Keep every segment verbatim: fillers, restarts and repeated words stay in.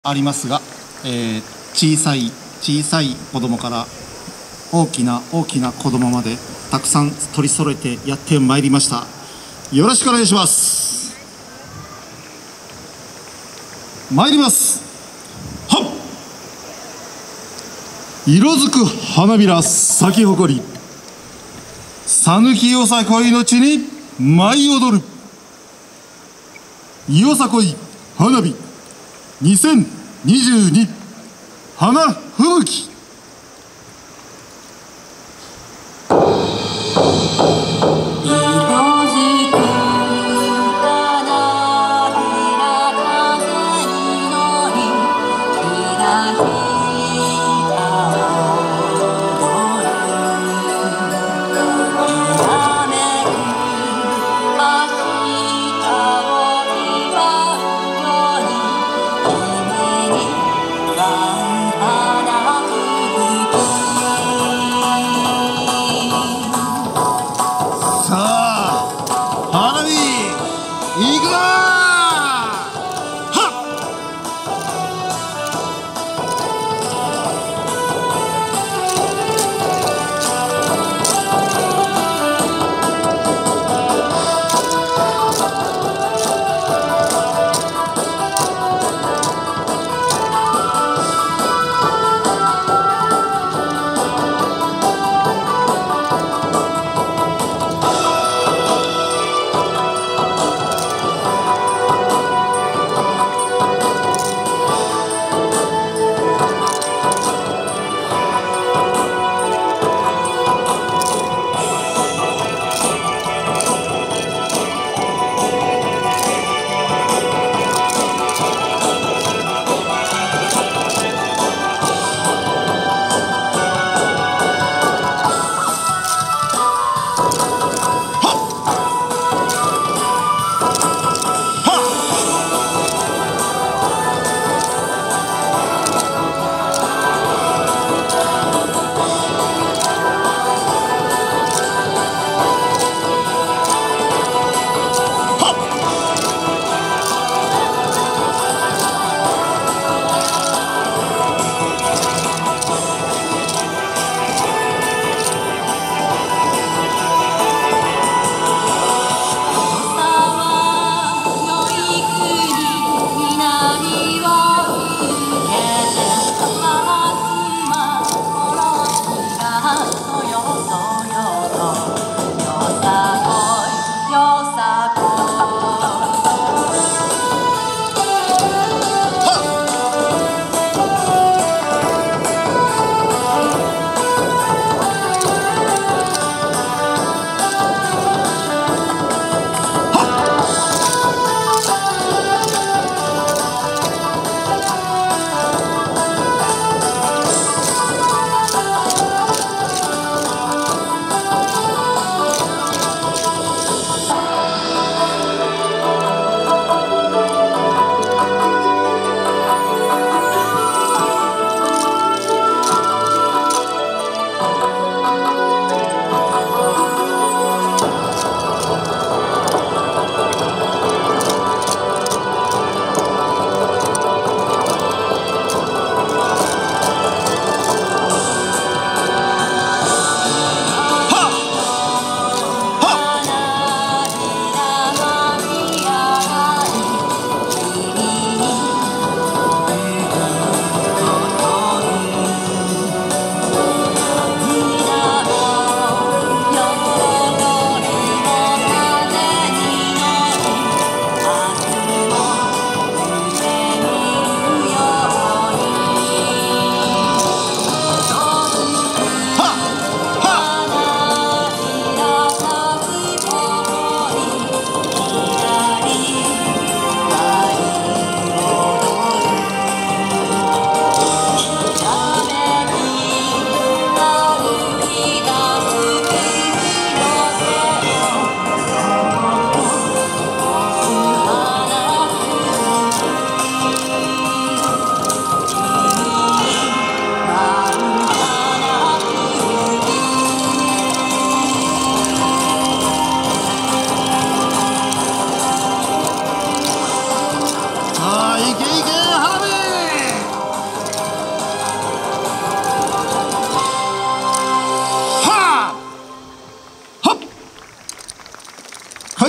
ありますが、えー、小さい小さい子供から大きな大きな子供までたくさん取り揃えてやってまいりました。よろしくお願いします。参ります。はっ、色づく花びら咲き誇り、讃岐よさこいの地に舞い踊るよさこい花火にせんにじゅうに花吹雪。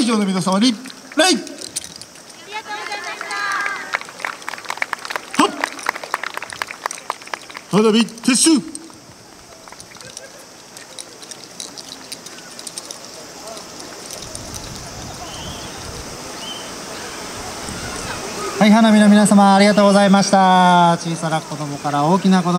会場の皆様に礼。 ありがとうございました。 はっ、花火撤収。 はい、花火の皆様ありがとうございました。小さな子供から大きな子供